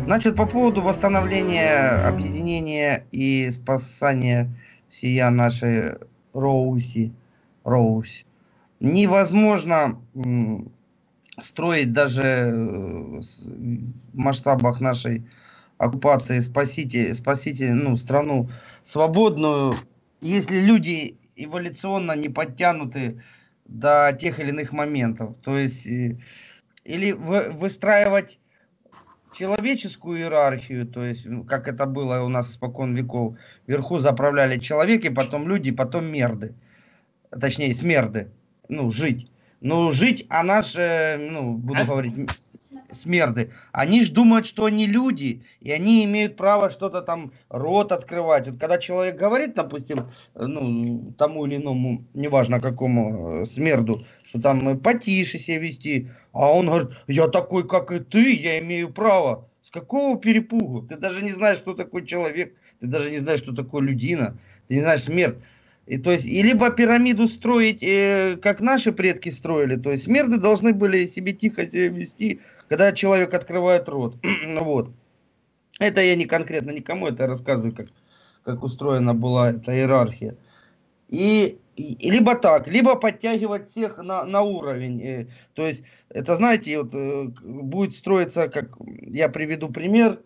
Значит, по поводу восстановления, объединения и спасания всея нашей Роуси. Невозможно строить даже в масштабах нашей оккупации, спасите, ну, страну свободную, если люди эволюционно не подтянуты до тех или иных моментов. То есть, или выстраивать человеческую иерархию, то есть, как это было у нас испокон веков, вверху заправляли человеки, потом люди, потом мерды, точнее смерды, ну, жить. Но жить, она же, ну, буду говорить, смерды, они же думают, что они люди, и они имеют право что-то там, рот открывать. Вот когда человек говорит, допустим, ну, тому или иному, неважно какому смерду, что там потише себя вести, а он говорит, я такой, как и ты, я имею право. С какого перепугу? Ты даже не знаешь, что такое человек, ты даже не знаешь, что такое людина, ты не знаешь смерть. И, то есть, и либо пирамиду строить, как наши предки строили, то есть смерды должны были себе тихо себя вести, когда человек открывает рот. Вот. Это я не конкретно никому, это я рассказываю, как устроена была эта иерархия. И либо так, либо подтягивать всех на уровень. То есть, это, знаете, вот, будет строиться, как я приведу пример,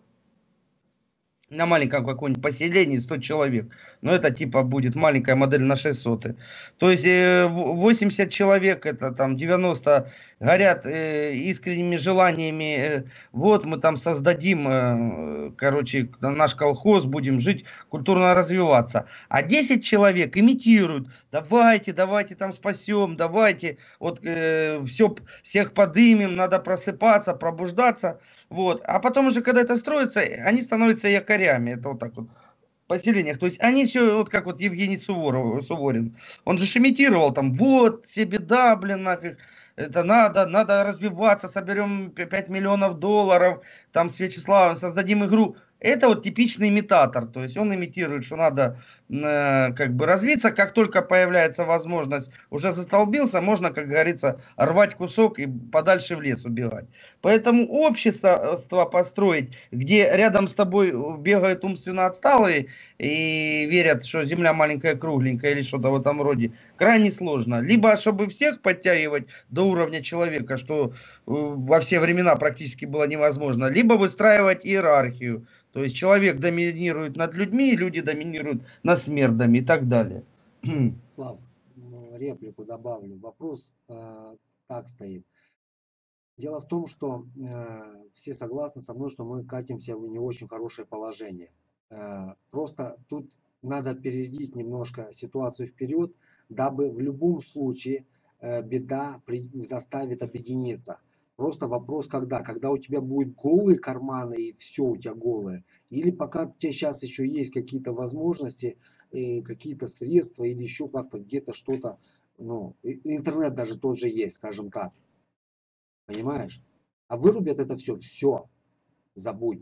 на маленьком каком-нибудь поселении 100 человек. Но это типа будет маленькая модель на 600. То есть 80 человек, это там 90 горят искренними желаниями. Вот мы там создадим, короче, наш колхоз, будем жить, культурно развиваться. А 10 человек имитируют. Давайте, давайте там спасем, давайте. Вот всех подымем, надо просыпаться, пробуждаться. Вот. А потом уже, когда это строится, они становятся якорями. Это вот так вот в поселениях. То есть они все, вот как вот Евгений Суворин. Он же имитировал там, вот, все беда, блин, нафиг. Это надо развиваться, соберем 5 миллионов долларов, там с Вячеславом создадим игру. Это вот типичный имитатор, то есть он имитирует, что надо как бы развиться, как только появляется возможность, уже застолбился, можно, как говорится, рвать кусок и подальше в лес убегать. Поэтому общество построить, где рядом с тобой бегают умственно отсталые и верят, что земля маленькая, кругленькая или что-то в этом роде, крайне сложно. Либо, чтобы всех подтягивать до уровня человека, что во все времена практически было невозможно, либо выстраивать иерархию. То есть человек доминирует над людьми, люди доминируют над смердами и так далее. Слав, реплику добавлю. Вопрос так стоит. Дело в том, что все согласны со мной, что мы катимся в не очень хорошее положение. Просто тут надо перейти немножко ситуацию вперед, дабы в любом случае беда заставит объединиться. Просто вопрос когда? Когда у тебя будут голые карманы и все у тебя голое? Или пока у тебя сейчас еще есть какие-то возможности, какие-то средства или еще как-то где-то что-то, ну, интернет даже тот же есть, скажем так. Понимаешь? А вырубят это все, забудь.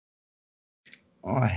Ой.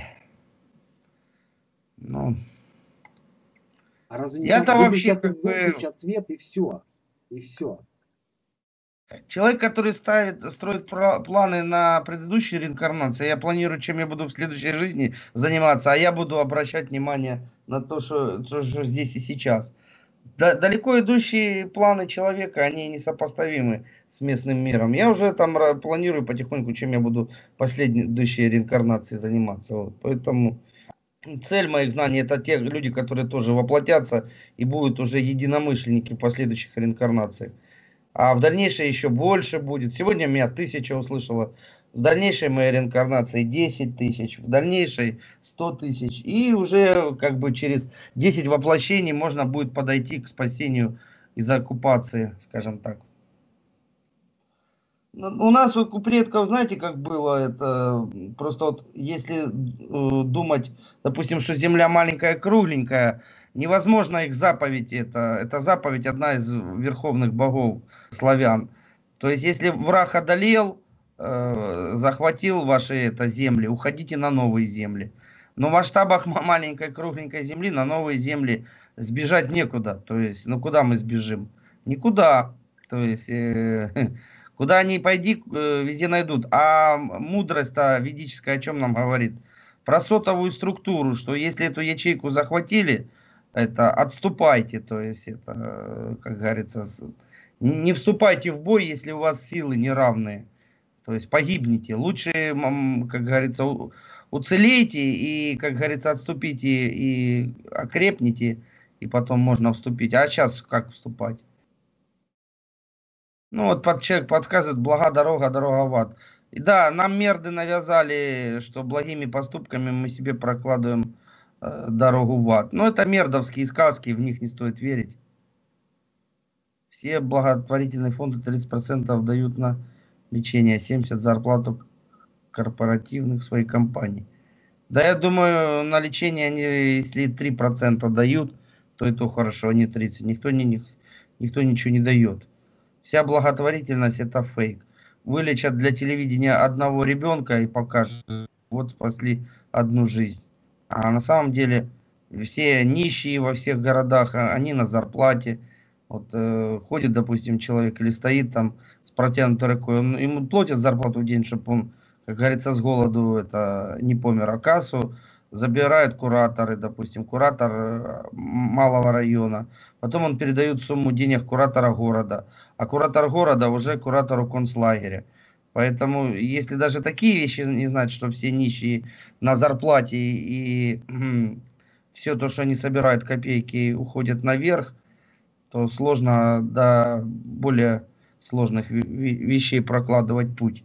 Ну, А разве не так? я-то вообще как бы Выключат свет и все. И все. человек, который строит планы на предыдущие реинкарнации, я планирую, чем я буду в следующей жизни заниматься, а я буду обращать внимание на то, что здесь и сейчас. Далеко идущие планы человека, они несопоставимы с местным миром. Я уже там планирую потихоньку, чем я буду в последующей реинкарнации заниматься. Вот. Поэтому цель моих знаний это те люди, которые тоже воплотятся и будут уже единомышленники в последующих реинкарнациях. А в дальнейшем еще больше будет. Сегодня меня 1000 услышало. В дальнейшей моей реинкарнации 10 тысяч. В дальнейшей 100 тысяч. И уже как бы через 10 воплощений можно будет подойти к спасению из оккупации, скажем так. У нас вот у предков, знаете, как было, это просто вот если думать, допустим, что земля маленькая, кругленькая, невозможно их заповедь, это заповедь одна из верховных богов славян. То есть, если враг одолел, захватил ваши земли, уходите на новые земли. Но в масштабах маленькой кругленькой земли на новые земли сбежать некуда. То есть, ну куда мы сбежим? Никуда. То есть, Куда ни пойди, везде найдут. А мудрость-то ведическая о чем нам говорит? Про сотовую структуру, что если эту ячейку захватили, это отступайте, то есть это, как говорится, не вступайте в бой, если у вас силы неравные. То есть погибнете. Лучше, как говорится, уцелейте и, как говорится, отступите и окрепните, и потом можно вступить. А сейчас как вступать? Ну вот человек подсказывает, блага дорога, дорога в ад. И да, нам мерды навязали, что благими поступками мы себе прокладываем дорогу в ад. Но это мердовские сказки, в них не стоит верить. Все благотворительные фонды 30% дают на лечение, 70% зарплату корпоративных своих компаний. Да, я думаю, на лечение они, если 3% дают, то это хорошо, а не 30%. Никто ничего не дает. Вся благотворительность это фейк. Вылечат для телевидения одного ребенка и покажут, вот спасли одну жизнь. А на самом деле все нищие во всех городах, они на зарплате. Вот ходит, допустим, человек или стоит там с протянутой рукой, ему платят зарплату в день, чтобы он, как говорится, с голоду это не помер, а кассу забирают кураторы, допустим, куратор малого района, потом он передает сумму денег куратора города, а куратор города уже куратору концлагеря. Поэтому, если даже такие вещи не знать, что все нищие на зарплате и все то, что они собирают копейки, уходят наверх, то сложно до более сложных вещей прокладывать путь.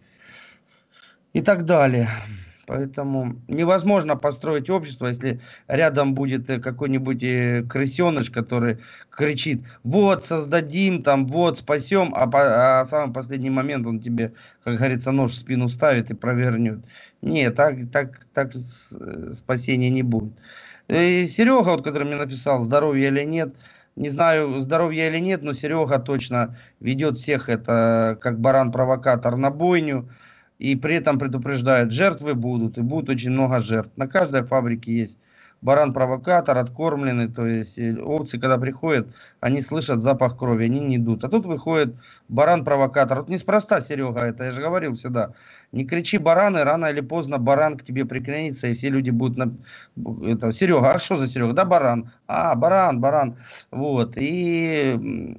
И так далее. Поэтому невозможно построить общество, если рядом будет какой-нибудь крысеныш, который кричит: вот создадим, там, вот спасем, а в самый последний момент он тебе, как говорится, нож в спину ставит и провернет. Нет, так спасения не будет. И Серега, вот, который мне написал, здоровье или нет, не знаю, здоровье или нет, но Серега точно ведет всех это как баран-провокатор на бойню. И при этом предупреждают, жертвы будут, и будет очень много жертв. На каждой фабрике есть баран-провокатор, откормленный, то есть овцы, когда приходят, они слышат запах крови, они не идут. А тут выходит баран-провокатор. Вот неспроста, Серега, это я же говорил всегда. Не кричи бараны, рано или поздно баран к тебе приклеится, и все люди будут это, Серега, а что за Серега? Да баран. А, баран. Вот. И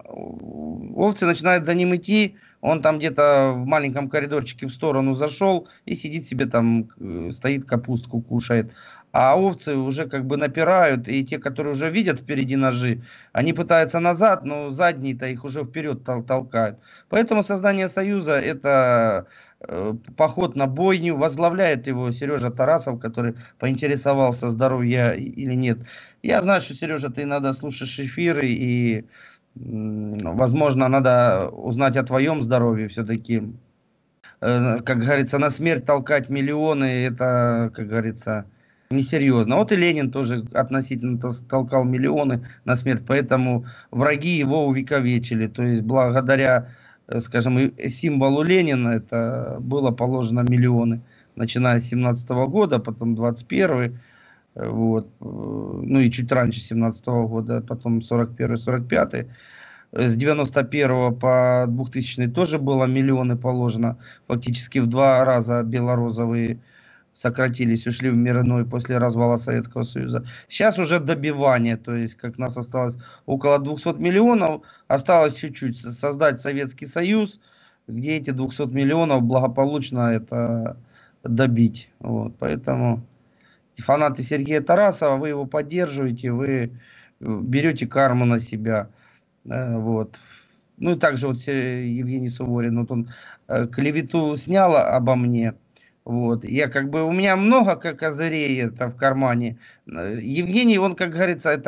овцы начинают за ним идти. Он там где-то в маленьком коридорчике в сторону зашел и сидит себе там, стоит, капустку кушает. А овцы уже как бы напирают, и те, которые уже видят впереди ножи, они пытаются назад, но задние-то их уже вперед толкают. Поэтому создание союза это поход на бойню, возглавляет его Сережа Тарасов, который поинтересовался, здоровье или нет. Я знаю, что, Сережа, ты иногда слушаешь эфиры и... возможно, надо узнать о твоем здоровье все-таки. Как говорится, на смерть толкать миллионы, это, как говорится, несерьезно. Вот и Ленин тоже относительно толкал миллионы на смерть, поэтому враги его увековечили. То есть, благодаря, скажем, символу Ленина, это было положено миллионы, начиная с 17-го года, потом 21-й. Вот. Ну и чуть раньше 17-го года, потом 41-й, 45-й. С 91 по 2000 тоже было миллионы положено. Фактически в 2 раза белорозовые сократились, ушли в мир иной после развала Советского Союза. Сейчас уже добивание, то есть как нас осталось около 200 миллионов, осталось чуть-чуть создать Советский Союз, где эти 200 миллионов благополучно это добить. Вот. Поэтому... фанаты Сергея Тарасова, вы его поддерживаете, вы берете карму на себя. Вот. Ну и также вот Евгений Суворин, вот он клевету снял обо мне. Вот. Я как бы, у меня много козырей это в кармане. Евгений, он, как говорится, это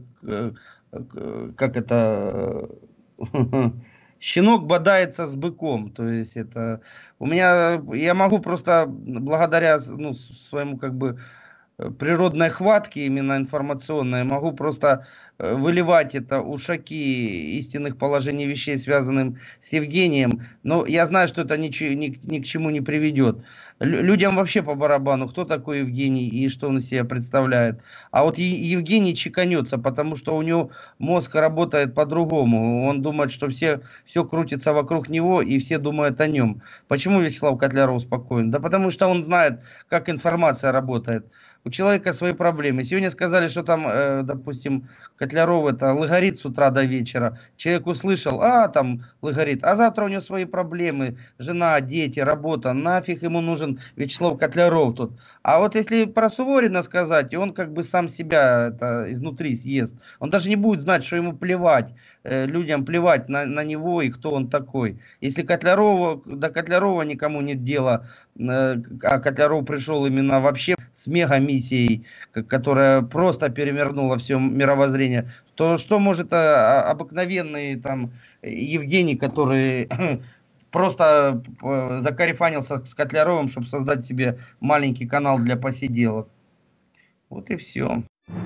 как это... щенок бодается с быком, то есть это у меня, я могу просто благодаря своему как бы природной хватки, именно информационной, могу просто выливать это ушаки истинных положений вещей, связанным с Евгением. Но я знаю, что это ни к чему не приведет. Людям вообще по барабану, кто такой Евгений и что он из себя представляет. А вот Евгений чеканется, потому что у него мозг работает по-другому. Он думает, что все крутится вокруг него и все думают о нем. Почему Вячеслав Котляров спокоен? Да потому что он знает, как информация работает. У человека свои проблемы. Сегодня сказали, что там, допустим, Котляров это лыгорит с утра до вечера. Человек услышал, там лыгорит, а завтра у него свои проблемы. Жена, дети, работа. Нафиг ему нужен Вячеслав Котляров тут. А вот если про Суворина сказать, он как бы сам себя это изнутри съест. Он даже не будет знать, что ему плевать. Людям плевать на него и кто он такой. Если до Котлярова никому нет дела, а Котляров пришел именно вообще с мега-миссией, которая просто перевернула все мировоззрение, то что может обыкновенный там Евгений, который просто закарифанился с Котляровым, чтобы создать себе маленький канал для посиделок. Вот и все.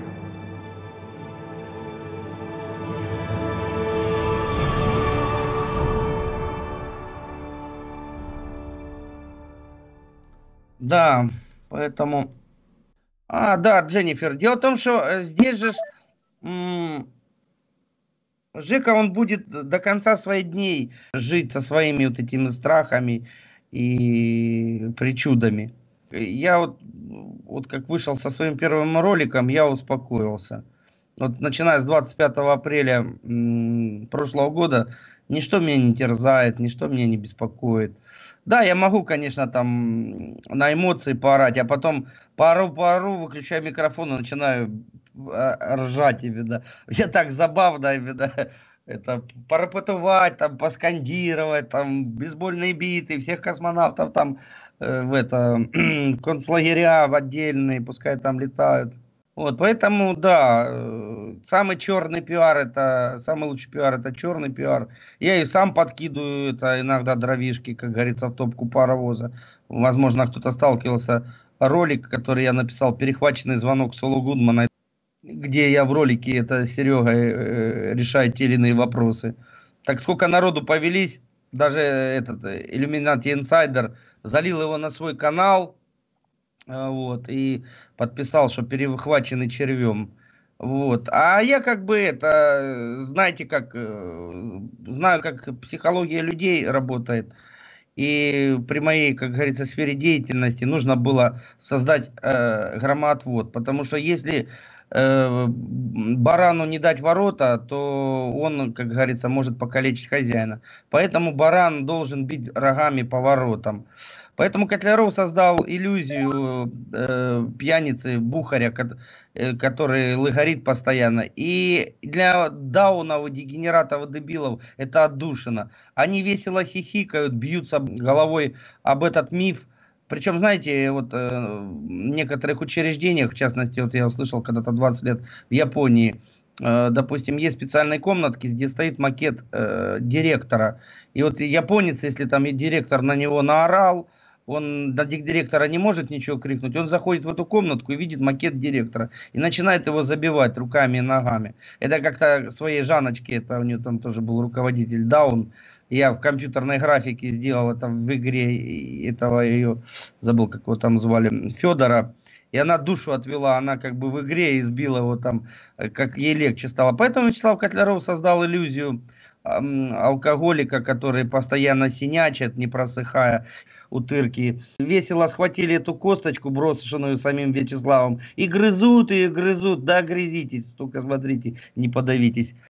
Да, поэтому... да, Дженнифер. Дело в том, что здесь же Жека, он будет до конца своих дней жить со своими вот этими страхами и причудами. Я вот как вышел со своим первым роликом, я успокоился. Вот начиная с 25 апреля прошлого года, ничто меня не терзает, ничто меня не беспокоит. Да, я могу, конечно, там на эмоции поорать, а потом поору, выключаю микрофон и начинаю ржать, именно. Мне так забавно, именно, это порапетовать, там, поскандировать, там, бейсбольные биты, всех космонавтов там концлагеря в отдельные, пускай там летают. Вот, поэтому, да, самый черный пиар, самый лучший пиар, это черный пиар. Я и сам подкидываю это иногда дровишки, как говорится, в топку паровоза. Возможно, кто-то сталкивался. Ролик, который я написал, перехваченный звонок Солу Гудмана, где я в ролике, это Серега решает те или иные вопросы. Так сколько народу повелись, даже этот Illuminati Insider залил его на свой канал, вот, и подписал, что перехваченный червем. Вот. А я как бы знаете, знаю, как психология людей работает. И при моей, как говорится, сфере деятельности нужно было создать громоотвод. Потому что если барану не дать ворота, то он, как говорится, может покалечить хозяина. Поэтому баран должен бить рогами по воротам. Поэтому Котляров создал иллюзию пьяницы, бухаря, который лыгорит постоянно. И для даунов, дегенератов, дебилов это отдушина. Они весело хихикают, бьются головой об этот миф. Причем, знаете, вот в некоторых учреждениях, в частности, вот я услышал когда-то 20 лет в Японии, допустим, есть специальные комнатки, где стоит макет директора. И вот японец, если там и директор на него наорал, он до директора не может ничего крикнуть, он заходит в эту комнатку и видит макет директора и начинает его забивать руками и ногами. Это как-то своей Жаночке, это у нее там тоже был руководитель Даун, я в компьютерной графике сделал это в игре этого ее, забыл, как его там звали, Федора. И она душу отвела, она как бы в игре избила его там, как ей легче стало. Поэтому Вячеслав Котляров создал иллюзию алкоголика, который постоянно синячит, не просыхая, утырки. Весело схватили эту косточку, брошенную самим Вячеславом, и грызут, да грызитесь, только смотрите, не подавитесь.